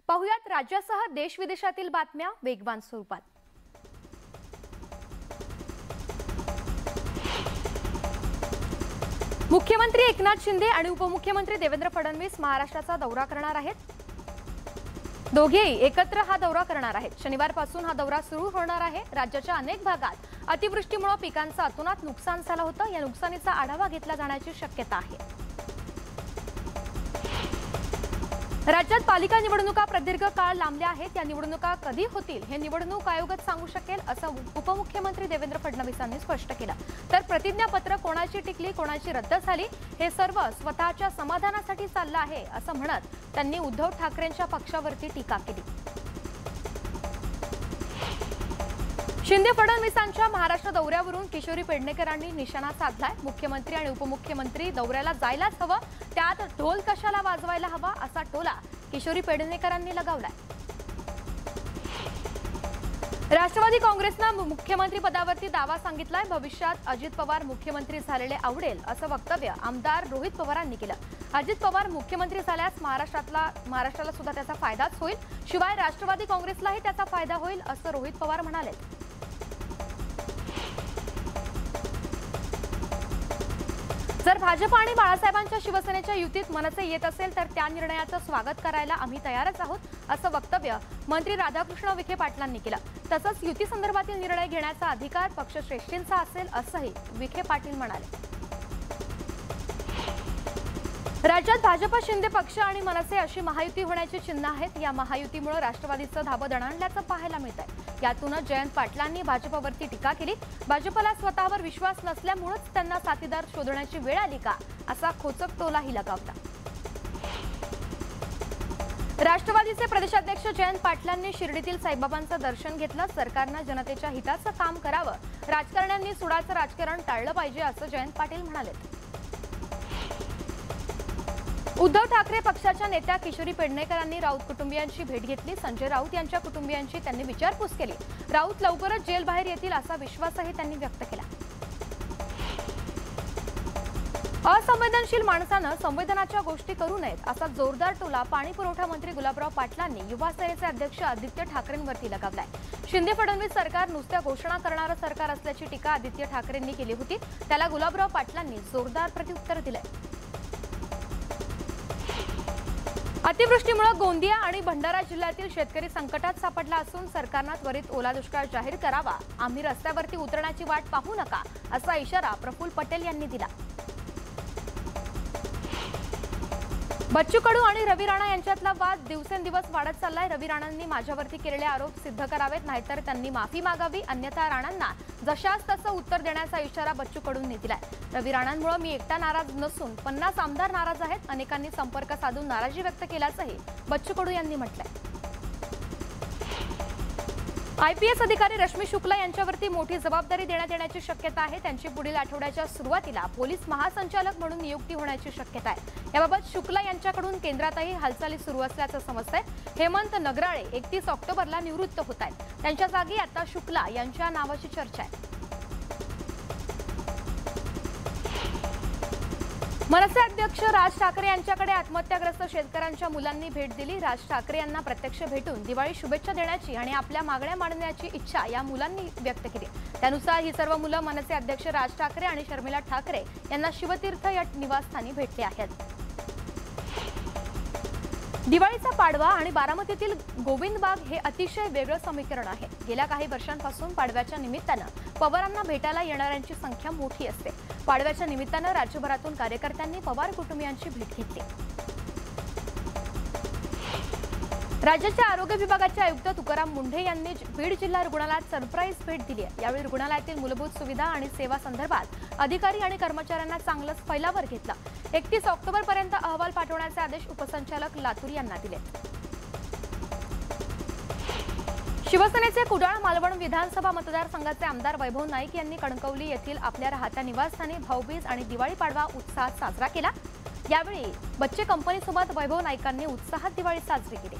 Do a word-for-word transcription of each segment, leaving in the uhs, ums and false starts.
पाहुयात राज्यासह देश विदेशातील बातम्या वेगवान स्वरूपात। मुख्यमंत्री एकनाथ शिंदे आणि उपमुख्यमंत्री देवेंद्र फडणवीस महाराष्ट्राचा दौरा करणार आहेत। दोघेही एकत्र हा दौरा करणार आहेत। शनिवारपासून हा दौरा सुरू होणार आहे। राज्याच्या अनेक भागात अतिवृष्टीमुळे पिकांचं अतोनात नुकसान झालं होतं। या नुकसानीचा आढावा घेतला जाण्याची शक्यता आहे। राज्यात पालिका निवडणुका प्रदीर्घ काळ लांबल्या आहेत। या निवडणुका कधी होतील हे निवडणूक आयोगच सांगू शकेल असं उपमुख्यमंत्री देवेंद्र फडणवीसांनी स्पष्ट केलं। तर प्रतिज्ञापत्र कोणाची टिकली कोणाची रद्द झाली हे सर्व स्वतःच्या समाधानासाठी चाललं आहे असं म्हणत त्यांनी उद्धव ठाकरेंच्या पक्षावरती टीका केली। शिंदे फडणवीसांच्या महाराष्ट्र दौऱ्यावरून किशोरी पेडणेकरांनी निशाणा साधलाय। मुख्यमंत्री आणि उपमुख्यमंत्री दौऱ्याला जायलाच हवं, त्यात ढोल कशाला वाजवायला हवा असा टोला किशोरी पेडणेकरांनी लगावलाय। राष्ट्रवादी काँग्रेसनं मुख्यमंत्री पदावरती दावा सांगितलाय। भविष्यात अजित पवार मुख्यमंत्री झालेले आवडेल असं वक्तव्य आमदार रोहित पवारांनी केलं। अजित पवार मुख्यमंत्री झाल्यास महाराष्ट्रातला महाराष्ट्राला सुद्धा त्याचा फायदाच होईल, शिवाय राष्ट्रवादी काँग्रेसलाही त्याचा फायदा होईल असं रोहित पवार म्हणाले। जर भाजप आणि बाळासाहेबांच्या शिवसेनेच्या युतीत मनसे येत असेल तर त्या निर्णयाचं स्वागत करायला आम्ही तयारच आहोत असं वक्तव्य मंत्री राधाकृष्ण विखे पाटलांनी केलं। तसंच युती संदर्भातील निर्णय घेण्याचा अधिकार पक्षश्रेष्ठींचा असेल असंही विखे पाटील म्हणाले। राज्यात भाजप शिंदे पक्ष आणि मनसे अशी महायुती होण्याची चिन्ह आहेत। या महायुतीमुळे राष्ट्रवादीचं धाबं दणाणल्याचं पाहायला मिळत आहे। यातूनच जयंत पाटलांनी भाजपवरती टीका केली। भाजपला स्वतःवर विश्वास नसल्यामुळेच त्यांना साथीदार शोधण्याची वेळ आली का असा खोचक टोलाही लगावला। राष्ट्रवादीचे प्रदेशाध्यक्ष जयंत पाटलांनी शिर्डीतील साईबाबांचं दर्शन घेतलं। सरकारनं जनतेच्या हिताचं काम करावं, राजकारण्यांनी सुडाचं राजकारण टाळलं पाहिजे असं जयंत पाटील म्हणाले। उद्धव ठाकरे पक्षाच्या नेत्या किशोरी पेडणेकरांनी राऊत कुटुंबियांची भेट घेतली। संजय राऊत यांच्या कुटुंबियांची त्यांनी विचारपूस केली। राऊत लवकरच जेल बाहेर येतील असा विश्वासही त्यांनी व्यक्त केला। असंवेदनशील माणसानं संवेदनाच्या गोष्टी करू नयेत असा जोरदार टोला पाणी पुरवठा मंत्री गुलाबराव पाटलांनी युवा सेनेचे अध्यक्ष आदित्य ठाकरेंवरती लगावलाय। शिंदे फडणवीस सरकार नुसत्या घोषणा करणारं सरकार असल्याची टीका आदित्य ठाकरेंनी केली होती। त्याला गुलाबराव पाटलांनी जोरदार प्रत्युत्तर दिलंय। अतिवृष्टीमुळे गोंदिया आणि भंडारा जिल्ह्यातील शेतकरी संकटात सापडला असून सरकारने त्वरित ओला दुष्काळ जाहीर करावा, आम्ही रस्त्यावरती उतरण्याची वाट पाहू नका असा इशारा प्रफुल्ल पटेल यांनी दिला। बच्चू कडू आणि रवी राणा यांच्यातला वाद दिवसेंदिवस वाढत चाललाय। रवी राणांनी माझ्यावरती केलेले आरोप सिद्ध करावेत, नाहीतर त्यांनी माफी मागावी, अन्यथा राणांना जशास तसं उत्तर देण्याचा इशारा बच्चू कडूंनी दिलाय। रवी राणांमुळे मी एकटा नाराज नसून पन्नास आमदार नाराज आहेत। अनेकांनी संपर्क साधून नाराजी व्यक्त केल्याचंही बच्चू कडू यांनी म्हटलंय। आयपीएस अधिकारी रश्मी शुक्ला यांच्यावरती मोठी जबाबदारी देण्यात येण्याची शक्यता आहे। त्यांची पुढील आठवड्याच्या सुरुवातीला पोलीस महासंचालक म्हणून नियुक्ती होण्याची शक्यता आहे। याबाबत शुक्ला यांच्याकडून केंद्रातही हालचाली सुरू असल्याचं समजतंय। हेमंत नगराळे एकतीस ऑक्टोबरला निवृत्त होत आहेत। त्यांच्या जागी आता शुक्ला यांच्या नावाची चर्चा आहे। मनसे अध्यक्ष राज ठाकरे यांच्याकडे आत्महत्याग्रस्त शेतकऱ्यांच्या मुलांनी भेट दिली। राज ठाकरे यांना प्रत्यक्ष भेटून दिवाळी शुभेच्छा देण्याची आणि आपल्या मागण्या मांडण्याची इच्छा या मुलांनी व्यक्त केली। त्यानुसार ही सर्व मुलं मनसे अध्यक्ष राज ठाकरे आणि शर्मिला ठाकरे यांना शिवतीर्थ या निवासस्थानी भेटले आहेत। दिवाळीचा पाडवा आणि बारामतीतील गोविंदबाग हे अतिशय वेगळं समीकरण आहे। गेल्या काही वर्षांपासून पाडव्याच्या निमित्तानं पवारांना भेटायला येणाऱ्यांची संख्या मोठी असते। पाडव्याच्या निमित्तानं राज्यभरातून कार्यकर्त्यांनी पवार कुटुंबियांची भेट घेतली। राज्याच्या आरोग्य विभागाचे आयुक्त तुकाराम मुंढे यांनी बीड जिल्हा रुग्णालयात सरप्राईज भेट दिली आहे। यावेळी रुग्णालयातील मूलभूत सुविधा आणि सेवा संदर्भात अधिकारी आणि कर्मचाऱ्यांना चांगलंच फैलावर घेतला। एकतीस ऑक्टोबर पर्यंत अहवाल पाठवण्याचे आदेश उपसंचालक लातूर यांना दिले। शिवसेनेचे कुडाळ मालवण विधानसभा मतदारसंघाचे आमदार वैभव नाईक यांनी कणकवली येथील आपल्या राहत्या निवासस्थानी भाऊबीज आणि दिवाळी पाडवा उत्साहात साजरा केला। यावेळी बच्चे कंपनीसोबत वैभव नाईकांनी उत्साहात दिवाळी साजरी केली।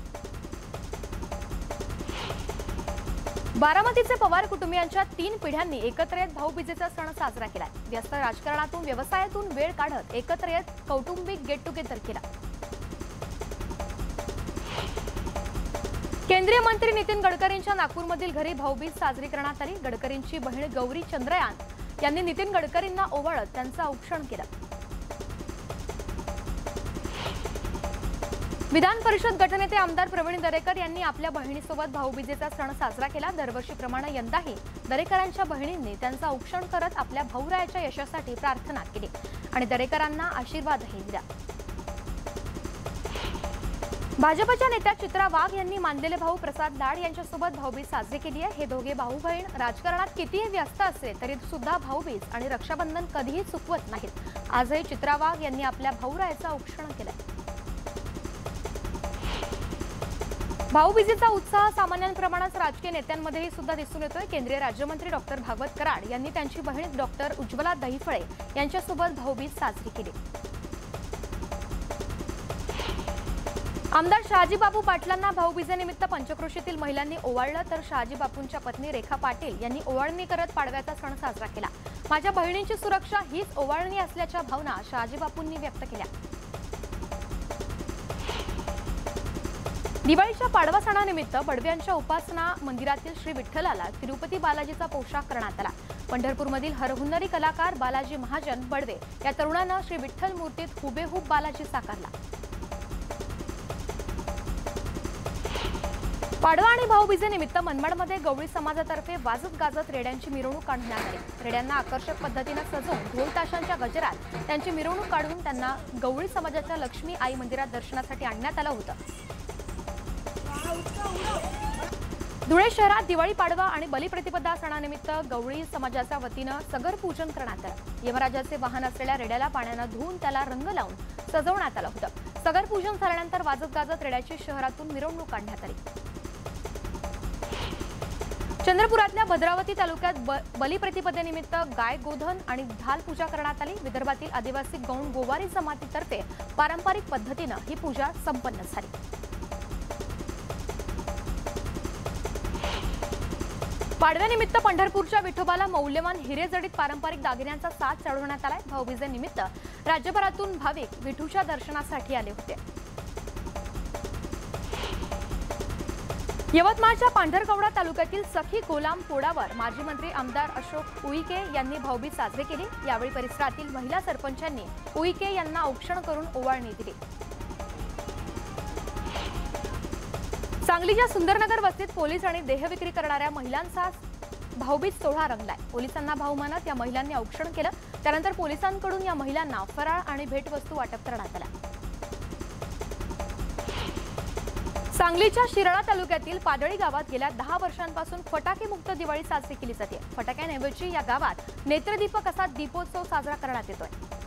बारामतीचे पवार कुटुंबियांच्या तीन पिढ्यांनी एकत्र येत भाऊबीजेचा सण साजरा केला। व्यस्त राजकारणातून व्यवसायातून वेळ काढत एकत्र येत कौटुंबिक गेट टुगेदर केला। केंद्रीय मंत्री नितीन गडकरींच्या नागपूरमधील घरी भाऊबीज साजरी करण्यात आली। गडकरींची बहीण गौरी चंद्रयान यांनी नितीन गडकरींना ओवाळत त्यांचं औक्षण केलं। विधान परिषद गटनेते आमदार प्रवीण दरेकर यांनी आपल्या बहिणीसोबत भाऊबीजेचा सण साजरा केला। दरवर्षीप्रमाणे यंदाही दरेकरांच्या बहिणींनी त्यांचं औक्षण करत आपल्या भाऊरायाच्या यशासाठी प्रार्थना केली आणि दरेकरांना आशीर्वादही दिला। भाजपच्या नेत्या चित्रा वाघ यांनी मानलेले भाऊ प्रसाद लाड यांच्यासोबत भाऊबीज साजरी केली आहे। हे दोघे भाऊ बहीण राजकारणात कितीही व्यस्त असले तरी सुद्धा भाऊबीज आणि रक्षाबंधन कधीही चुकवत नाहीत। आजही चित्रा वाघ यांनी आपल्या भाऊरायाचं औक्षण केलं। भाऊबीजेचा उत्साह सामान्यांप्रमाणेच राजकीय नेत्यांमध्येही सुद्धा दिसून येतोय। केंद्रीय राज्यमंत्री डॉक्टर भागवत कराड यांनी त्यांची बहीण डॉक्टर उज्ज्वला दहिफळे यांच्यासोबत भाऊबीज साजरी केली। आमदार शहाजीबापू पाटलांना भाऊबीजेनिमित्त पंचक्रोशीतील महिलांनी ओवाळलं, तर शहाजीबापूंच्या पत्नी रेखा पाटील यांनी ओवाळणी करत पाडव्याचा सण साजरा केला। माझ्या बहिणींची सुरक्षा हीच ओवाळणी असल्याच्या भावना शहाजीबापूंनी व्यक्त केल्या। दिवाळीच्या पाडवा सणानिमित्त बडव्यांच्या उपासना मंदिरातील श्री विठ्ठलाला तिरुपती बालाजीचा पोशाख करण्यात आला। पंढरपूरमधील हरहुन्नरी कलाकार बालाजी महाजन बडवे या तरुणानं श्री विठ्ठल मूर्तीत हुबेहूब बालाजी साकारला। पाडवा आणि भाऊबीजेनिमित्त मनमाडमध्ये गवळी समाजातर्फे वाजत गाजत रेड्यांची मिरवणूक काढण्यात आली। रेड्यांना आकर्षक पद्धतीने सजवून ढोल ताशांच्या गजरात त्यांची मिरवणूक काढून त्यांना गवळी समाजाच्या लक्ष्मी आई मंदिरात दर्शनासाठी आणण्यात आलं होतं। धुळे शहरात दिवाळी पाडवा आणि बलिप्रतिपदा सणानिमित्त गवळी समाजाच्या वतीनं सगर पूजन करण्यात आलं। यमराजाचे वाहन असलेल्या रेड्याला पाण्यानं धुवून त्याला रंग लावून सजवण्यात आलं होतं। सगर पूजन झाल्यानंतर वाजत गाजत रेड्याची शहरातून मिरवणूक काढण्यात आली। चंद्रपुरातल्या भद्रावती तालुक्यात बलिप्रतिपदेनिमित्त गाय गोधन आणि ढाल पूजा करण्यात आली। विदर्भातील आदिवासी गौंड गोवारी जमातीतर्फे पारंपरिक पद्धतीनं ही पूजा संपन्न झाली। पाडव्यानिमित्त पंढरपूरच्या विठोबाला मौल्यवान हिरे जडित पारंपरिक दागिन्यांचा साज चढवण्यात आलाय। भाऊबीजेनिमित्त राज्यभरातून भाविक विठूच्या दर्शनासाठी आले होते। यवतमाळच्या पांढरकवडा तालुक्यातील सखी गोलाम पोडावर माजी मंत्री आमदार अशोक उईके यांनी भाऊबीज साजरी केली। यावेळी परिसरातील महिला सरपंचांनी उईके यांना औक्षण करून ओवाळणी दिली। सांगलीच्या सुंदरनगर वस्तीत पोलीस आणि देहविक्री करणाऱ्या महिलांचा भाऊबीज सोहळा रंगलाय। पोलिसांना भाऊ मानत या महिलांनी औक्षण केलं। त्यानंतर पोलिसांकडून या महिलांना फराळ आणि भेटवस्तू वाटप करण्यात आल्या। सांगलीच्या शिराळा तालुक्यातील पाडळी गावात गेल्या दहा वर्षांपासून फटाके मुक्त दिवाळी साजरी केली जाते। फटाक्यांऐवजी या गावात नेत्रदीपक असा दीपोत्सव साजरा करण्यात येतोय।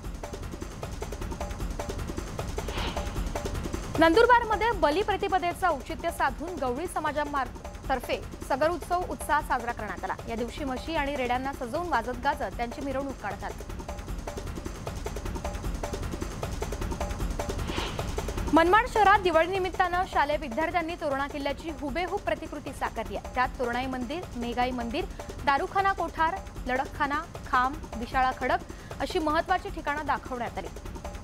नंदुरबारमध्ये बलिप्रतिपदेचं औचित्य साधून गवळी समाजातर्फे सगर उत्सव उत्साह साजरा करण्यात आला। या दिवशी म्हशी आणि रेड्यांना सजवून वाजत गाजत त्यांची मिरवणूक काढतात। मनमाड शहरात दिवाळीनिमित्तानं शालेय विद्यार्थ्यांनी तोरणा किल्ल्याची हुबेहूब प्रतिकृती साकारली आहे। त्यात तोरणाई मंदिर, मेघाई मंदिर, दारुखाना कोठार, लडकखाना, खांब, विशाळा खडक अशी महत्त्वाची ठिकाणं दाखवण्यात आली।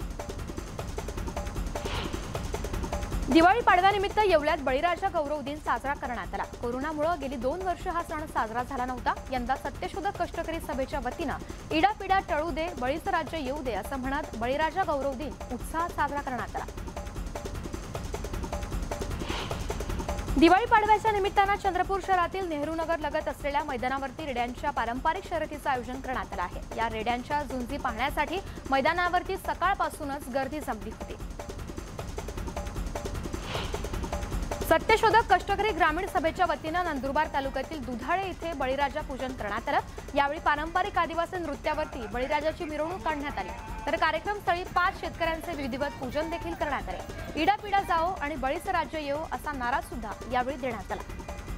दिवाळी पाडव्यानिमित्त येवल्यात बळीराजा गौरव दिन साजरा करण्यात आला। कोरोनामुळे गेली दोन वर्ष हा सण साजरा झाला नव्हता। यंदा सत्यशोधक कष्टकरी सभेच्या वतीनं इडापिडा टळू दे, बळीचं राज्य येऊ दे असं म्हणत बळीराजा गौरव दिन उत्साहात साजरा करण्यात आला। दिवाळी पाडव्याच्या निमित्तानं चंद्रपूर शहरातील नेहरूनगर लगत असलेल्या मैदानावरती रेड्यांच्या पारंपरिक शर्यतीचं आयोजन करण्यात आलं आहे। या रेड्यांच्या झुंजी पाहण्यासाठी मैदानावरती सकाळपासूनच गर्दी जमली होती। सत्यशोधक कष्टकरी ग्रामीण सभेच्या वतीनं नंदुरबार तालुक्यातील दुधाळे इथे बळीराजा पूजन करण्यात आलं। यावेळी पारंपरिक आदिवासी नृत्यावरती बळीराजाची मिरवणूक काढण्यात आली, तर कार्यक्रमस्थळी पाच शेतकऱ्यांचे विधिवत पूजन देखील करण्यात आले। इडापिडा जाओ आणि बळीचं राज्य येओ असा नारा सुद्धा यावेळी देण्यात आला।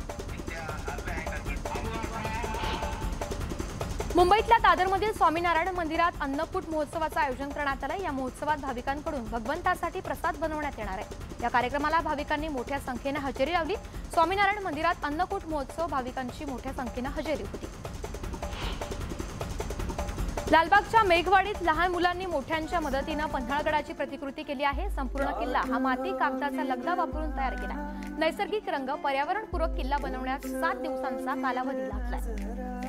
मुंबईतल्या दादरमधील स्वामीनारायण मंदिरात अन्नकूट महोत्सवाचं आयोजन करण्यात आलं। या महोत्सवात भाविकांकडून भगवंतासाठी प्रसाद बनवण्यात येणार आहे। या कार्यक्रमाला भाविकांनी मोठ्या संख्येने हजेरी लावली। स्वामीनारायण मंदिरात अन्नकूट महोत्सव भाविकांची मोठ्या संख्येने हजेरी होती। लालबागच्या मेघवाडीत लहान मुलांनी मोठ्यांच्या मदतीने पन्हाळगडाची प्रतिकृती केली आहे। संपूर्ण किल्ला हा माती कागदाचा लगदा वापरून तयार केला। नैसर्गिक रंग पर्यावरणपूरक किल्ला बनवण्यास सात दिवसांचा कालावधी लागलाय.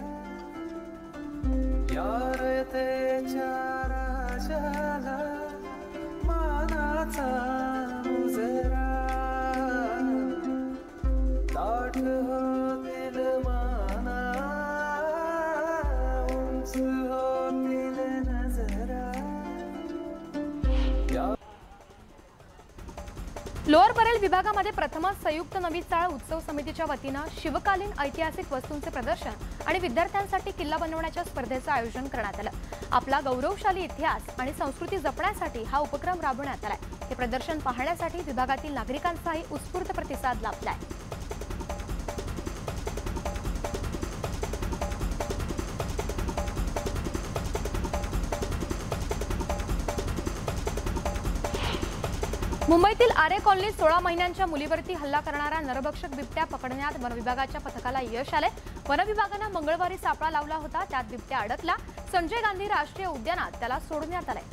लोअर परेल विभागामध्ये प्रथमच संयुक्त नवी चाळ उत्सव समितीच्या वतीनं शिवकालीन ऐतिहासिक वस्तूंचे प्रदर्शन आणि विद्यार्थ्यांसाठी किल्ला बनवण्याच्या स्पर्धेचं आयोजन करण्यात आलं. आपला गौरवशाली इतिहास आणि संस्कृती जपण्यासाठी हा उपक्रम राबवण्यात आलाय. हे प्रदर्शन पाहण्यासाठी विभागातील नागरिकांचाही उत्स्फूर्त प्रतिसाद लाभलाय. मुंबईतील आरे कॉलनीत सोळा महिन्यांच्या मुलीवरती हल्ला करणारा नरभक्षक बिबट्या पकडण्यात वनविभागाच्या पथकाला यश आले. वनविभागानं मंगळवारी सापळा लावला होता, त्यात बिबट्या अडकला. संजय गांधी राष्ट्रीय उद्यानात त्याला सोडण्यात आले.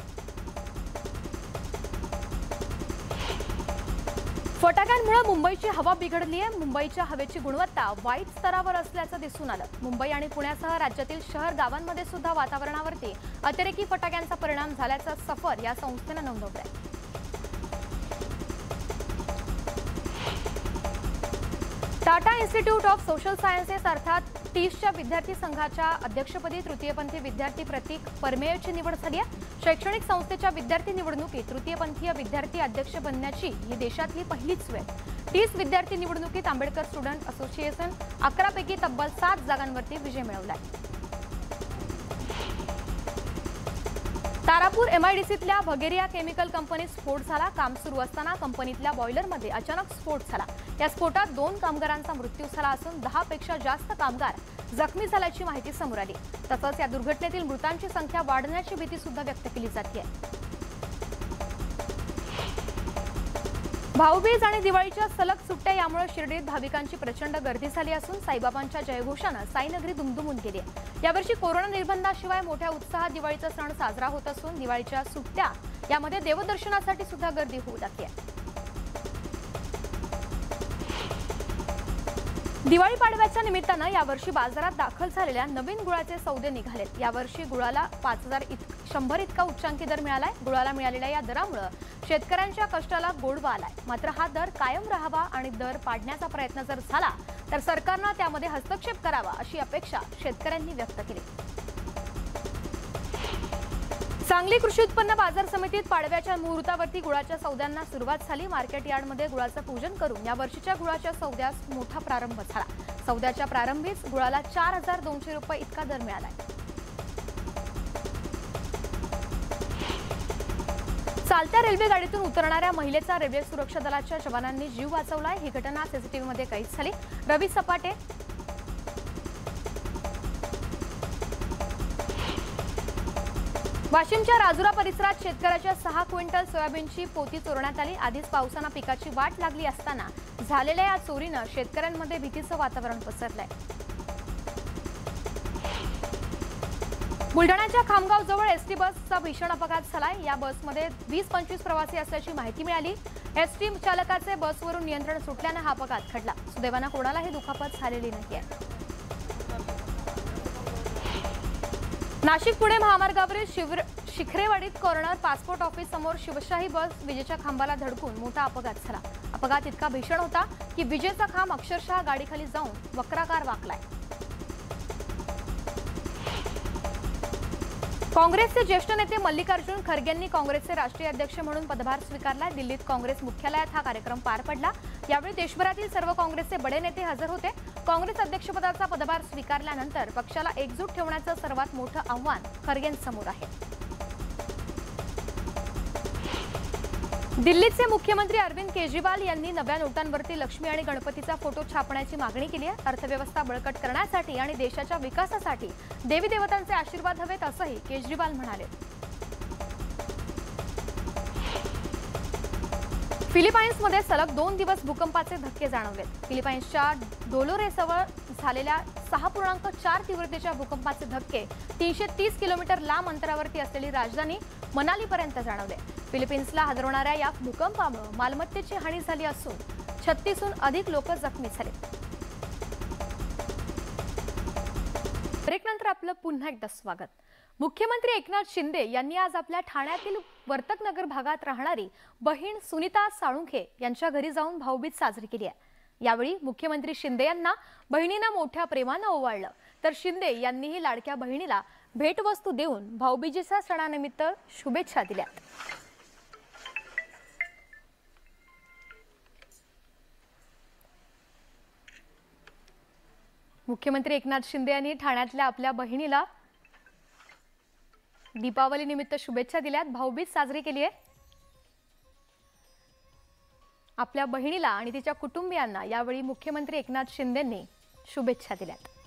फटाक्यांमुळे मुंबईची हवा बिघडली आहे. मुंबईच्या हवेची गुणवत्ता वाईट स्तरावर असल्याचं दिसून आलं. मुंबई आणि पुण्यासह राज्यातील शहर गावांमध्ये सुद्धा वातावरणावरती अतिरेकी फटाक्यांचा परिणाम झाल्याचं सफर या संस्थेनं नोंदवलंय. Tata institute of social sciences अर्थात टीसच्या विद्यार्थी संघाच्या अध्यक्षपदी तृतीयपंथी विद्यार्थी प्रतीक परमेयची निवड झाली आहे. शैक्षणिक संस्थेच्या विद्यार्थी निवडणुकीत तृतीयपंथीय विद्यार्थी अध्यक्ष बनण्याची ही देशातली पहिलीच वेळ. टीस विद्यार्थी निवडणुकीत आंबेडकर स्टुडंट असोसिएशन अकरा पैकी तब्बल सात जागांवरती विजय मिळवलाय. तारापूर एमआयडीसीतल्या भगेरिया केमिकल कंपनीत स्फोट झाला. काम सुरू असताना कंपनीतल्या बॉयलरमध्ये अचानक स्फोट झाला. या स्फोटात दोन कामगारांचा मृत्यू झाला असून दहा पेक्षा जास्त कामगार जखमी झाल्याची माहिती समोर आली. तसंच या दुर्घटनेतील मृतांची संख्या वाढण्याची भीती सुद्धा व्यक्त केली जाते. भाऊबीज आणि दिवाळीच्या सलग सुट्ट्या यामुळे शिर्डीत भाविकांची प्रचंड गर्दी झाली असून साईबाबांच्या जयघोषानं साईनगरी दुमदुमून गेली. यावर्षी कोरोना निर्बंधाशिवाय मोठ्या उत्साहात दिवाळीचा सण साजरा होत असून दिवाळीच्या सुट्ट्या यामध्ये देवदर्शनासाठी सुद्धा गर्दी होऊ लागली आहे. दिवाळी पाडव्याच्या निमित्तानं यावर्षी बाजारात दाखल झालेल्या नवीन गुळाचे सौदे निघालेत. यावर्षी गुळाला पाच हजार शंभर इतका उच्चांकी दर मिळालाय. गुळाला मिळालेल्या या दरामुळे शेतकऱ्यांच्या कष्टाला गोडवा आलाय. मात्र हा दर कायम राहावा आणि दर पाडण्याचा प्रयत्न जर झाला तर सरकारनं त्यामध्ये हस्तक्षेप करावा अशी अपेक्षा शेतकऱ्यांनी व्यक्त केली. सांगली कृषी उत्पन्न बाजार समितीत पाडव्याच्या मुहूर्तावरती गुळाच्या सौद्यांना सुरुवात झाली. मार्केट यार्डमध्ये गुळाचं पूजन करून या वर्षीच्या गुळाच्या सौद्यास मोठा प्रारंभ झाला. सौद्याच्या प्रारंभीच गुळाला चार हजार दोनशे रुपये इतका दर मिळालाय. चालत्या रेल्वे गाडीतून उतरणाऱ्या महिलेचा रेल्वे सुरक्षा दलाच्या जवानांनी जीव वाचवलाय. ही घटना सीसीटीव्हीमध्ये कैद झाली. रवी सपाटे वाशिमच्या राजुरा परिसरात शेतकऱ्याच्या सहा क्विंटल सोयाबीनची पोती चोरण्यात आली. आधीच पावसानं पिकाची वाट लागली असताना झालेल्या या चोरीनं शेतकऱ्यांमध्ये भीतीचं वातावरण पसरलंय. बुलढाण्याच्या खामगाव जवळ एसटी बसचा भीषण अपघात झालाय. या बसमध्ये वीस पंचवीस प्रवासी असल्याची माहिती मिळाली. एसटी चालकाचे बसवरून नियंत्रण सुटल्याने हा अपघात घडला. सुदैवानं कोणालाही दुखापत झालेली नाहीये. नाशिक पुणे महामार्गावरील शिवर शिखरेवाडीत कॉर्नर पासपोर्ट ऑफिस समोर शिवशाही बस विजेच्या खांबाला धडकून मोठा अपघात झाला. अपघात इतका भीषण होता की विजेचा खांब अक्षरशः गाडीखाली जाऊन वक्राकार वाकलाय. काँग्रेसचे ज्येष्ठ नेते मल्लिकार्जुन खरगेंनी काँग्रेसचे राष्ट्रीय अध्यक्ष म्हणून पदभार स्वीकारला. दिल्लीत काँग्रेस मुख्यालयात हा कार्यक्रम पार पडला. यावेळी देशभरातील सर्व काँग्रेसचे बडे नेते हजर होते. काँग्रेस अध्यक्षपदाचा पदभार स्वीकारल्यानंतर पक्षाला एकजूट ठेवण्याचं सर्वात मोठं आव्हान खरगेंसमोर आहे. दिल्लीचे मुख्यमंत्री अरविंद केजरीवाल यांनी नव्या नोटांवरती लक्ष्मी आणि गणपतीचा फोटो छापण्याची मागणी केली आहे. अर्थव्यवस्था बळकट करण्यासाठी आणि देशाच्या विकासासाठी देवी देवतांचे आशीर्वाद हवेत असंही केजरीवाल म्हणाले. फिलिपाईन्समध्ये सलग दोन दिवस भूकंपाचे धक्के जाणवले. फिलिपाईन्सच्या डोलोरेजवळ झालेल्या सहा पूर्णांक चार तीव्रतेच्या भूकंपाचे धक्के तीनशे तीस किलोमीटर लांब अंतरावरती असलेली राजधानी मनालीपर्यंत जाणवले. फिलिपाईन्सला हादरवणाऱ्या या भूकंपामुळे मालमत्तेची हानी झाली असून छत्तीसहून अधिक लोक जखमी झाले. ब्रेकनंतर आपलं पुन्हा एकदा स्वागत. मुख्यमंत्री एकनाथ शिंदे यांनी आज आपल्या ठाण्यातील वर्तकनगर भागात राहणारी बहीण सुनीता साळुंखे यांच्या घरी जाऊन भाऊबीज साजरी केली आहे. यावेळी मुख्यमंत्री शिंदे यांना बहिणींना मोठ्या प्रेमाने ओवाळलं, तर शिंदे यांनीही लाडक्या बहिणीला भेटवस्तू देऊन भाऊबीजेच्या सणानिमित्त शुभेच्छा दिल्या. मुख्यमंत्री एकनाथ शिंदे यांनी ठाण्यातल्या आपल्या बहिणीला दीपावली निमित्त शुभेच्छा दिल्यात. भाऊबीज साजरी केली आहे. आपल्या बहिणीला आणि तिच्या कुटुंबियांना यावेळी मुख्यमंत्री एकनाथ शिंदेंनी शुभेच्छा दिल्यात.